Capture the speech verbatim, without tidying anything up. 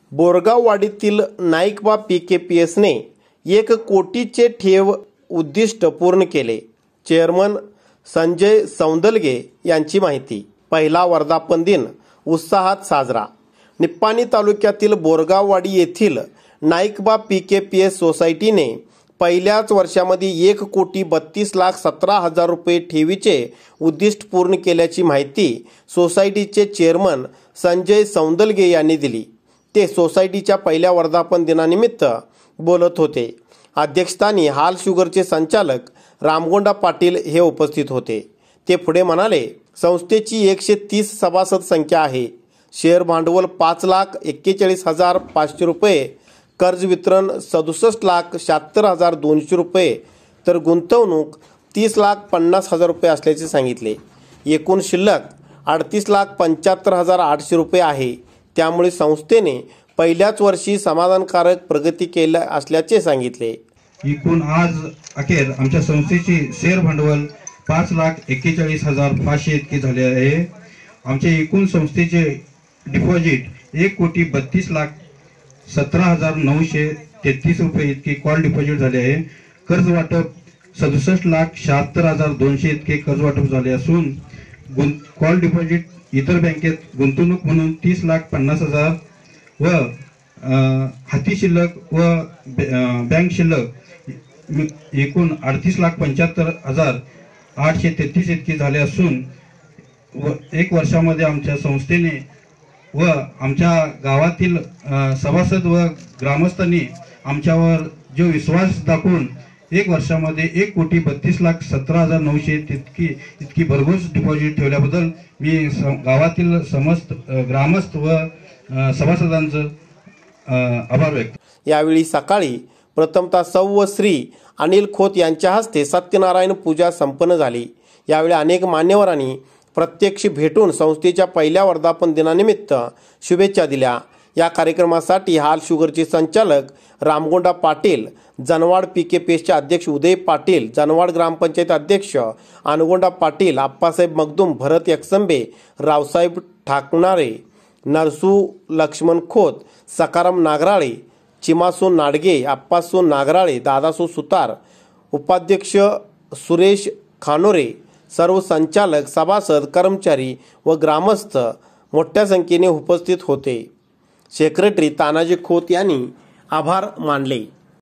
बोरगाववाडीतील Naikba P K P एसने एक कोटीचे ठेव उद्दिष्ट पूर्ण केले. चेअरमन संजय सौंदलगे यांची माहिती. पहिला वर्धापन दिन उत्साहात साजरा. निप्पाणी तालुक्यातील बोरगाववाडी येथील Naikba P K P S सोसायटीने पहिल्याच वर्षामध्ये एक कोटी बत्तीस लाख सतरा हजार रुपये ठेवीचे उद्दिष्ट पूर्ण केल्याची माहिती सोसायटीचे चेअरमन संजय सौंदलगे यांनी दिली. ते सोसायटीच्या पहिल्या वर्धापन दिनानिमित्त बोलत होते. अध्यक्षस्थानी हाल शुगरचे संचालक रामगोंडा पाटील हे उपस्थित होते. ते पुढे म्हणाले, संस्थेची एकशे तीस सभासद संख्या आहे. शेअर भांडवल पाच लाख एक्केचाळीस हजार पाचशे रुपये, कर्ज वितरण सदुसष्ट लाख शहात्तर हजार दोनशे रुपये, तर गुंतवणूक तीस लाख पन्नास हजार रुपये असल्याचे सांगितले. एकूण शिल्लक अडतीस लाख पंच्याहत्तर हजार आठशे रुपये आहे. त्यामुळे संस्थेने पहिल्याच वर्षी समाधानकारक प्रगती केली असल्याचे सांगितले. एकूण आज अखेर आमच्या संस्थेचे शेअर भांडवल पाच लाख एक्केचाळीस हजार पाचशे इतके झाले आहे. आमच्या एकूण संस्थेचे डिपॉझिट एक कोटी बत्तीस लाख सतरा हजार नऊशे तेहतीस रुपये इतके कॉल डिपॉझिट झाले आहे. कर्ज वाटप सदुसष्ट लाख शहात्तर हजार दोनशे इतके कर्ज वाटप झाले असून गुं कॉल डिपॉझिट इतर बँकेत गुंतवणूक म्हणून तीस लाख पन्नास हजार व हाती शिल्लक व बँक शिल्लक एकूण अडतीस लाख पंच्याहत्तर हजार आठशे तेहतीस इतके झाले असून व एक वर्षामध्ये आमच्या संस्थेने व आमच्या गावातील सभासद व ग्रामस्थांनी आमच्यावर जो विश्वास दाखवून एक वर्षामध्ये एक कोटी बत्तीस लाख सतरा हजार नऊशे तितकी इतकी भरघोस डिपॉझिट ठेवल्याबद्दल मी गावातील समस्त ग्रामस्थ व सभासदांचं आभार व्यक्त. यावेळी सकाळी प्रथमतः सौ व श्री अनिल खोत यांच्या हस्ते सत्यनारायण पूजा संपन्न झाली. यावेळी अनेक मान्यवरांनी प्रत्यक्ष भेटून संस्थेच्या पहिल्या वर्धापन दिनानिमित्त शुभेच्छा दिल्या. या कार्यक्रमासाठी हाल शुगरचे संचालक Ramgonda Patil, Janwad P K P एसचे अध्यक्ष उदय पाटील, जनवाड ग्रामपंचायत अध्यक्ष अनगोंडा पाटील, आप्पासाहेब मगदूम, भरत एकसंबे, रावसाहेब ठाकणारे, नरसू लक्ष्मण खोत, सकाराम नागराळे, चिमासू नाडगे, आप्पासू नागराळे, दादासू सुतार, उपाध्यक्ष सुरेश खानोरे, सर्व संचालक, सभासद, कर्मचारी व ग्रामस्थ मोठ्या संख्येने उपस्थित होते. सेक्रेटरी तानाजी खोत यांनी आभार मानले.